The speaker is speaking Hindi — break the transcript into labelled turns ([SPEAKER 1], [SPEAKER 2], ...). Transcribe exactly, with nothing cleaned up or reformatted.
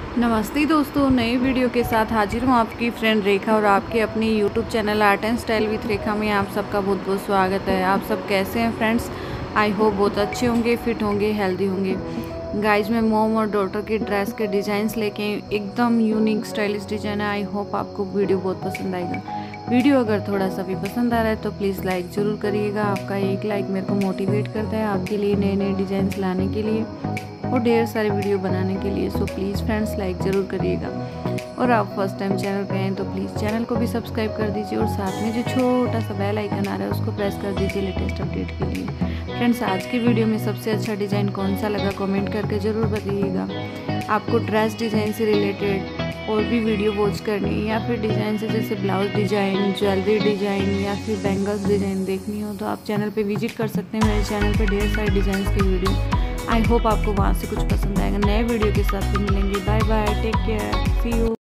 [SPEAKER 1] नमस्ते दोस्तों, नई वीडियो के साथ हाजिर हूँ आपकी फ्रेंड रेखा और आपके अपने YouTube channel Art and Style with Rekha में आप सबका बहुत बहुत स्वागत है। आप सब कैसे हैं फ्रेंड्स? आई होप बहुत अच्छे होंगे, फिट होंगे, हेल्दी होंगे। गाइज मैं मॉम और डॉटर के ड्रेस के डिज़ाइंस लेके एकदम यूनिक स्टाइलिश डिज़ाइन है। आई होप आपको वीडियो बहुत पसंद आएगा। वीडियो अगर थोड़ा सा भी पसंद आ रहा है तो प्लीज़ लाइक ज़रूर करिएगा। आपका एक लाइक मेरे को मोटिवेट करता है आपके लिए नए नए डिज़ाइंस लाने के लिए और ढेर सारे वीडियो बनाने के लिए। सो प्लीज़ फ्रेंड्स लाइक ज़रूर करिएगा। और आप फर्स्ट टाइम चैनल पे हैं तो प्लीज़ चैनल को भी सब्सक्राइब कर दीजिए और साथ में जो छोटा सा बेल आइकन आ रहा है उसको प्रेस कर दीजिए लेटेस्ट अपडेट के लिए। फ्रेंड्स आज की वीडियो में सबसे अच्छा डिज़ाइन कौन सा लगा कमेंट करके ज़रूर बताइएगा। आपको ड्रेस डिज़ाइन से रिलेटेड और भी वीडियो वॉच करनी है या फिर डिज़ाइन से जैसे ब्लाउज डिज़ाइन, ज्वेलरी डिज़ाइन या फिर बैंगल्स डिज़ाइन देखनी हो तो आप चैनल पे विजिट कर सकते हैं। मेरे चैनल पे ढेर सारे डिज़ाइन की वीडियो, आई होप आपको वहाँ से कुछ पसंद आएगा। नए वीडियो के साथ फिर मिलेंगे। Bye bye, take care, see you.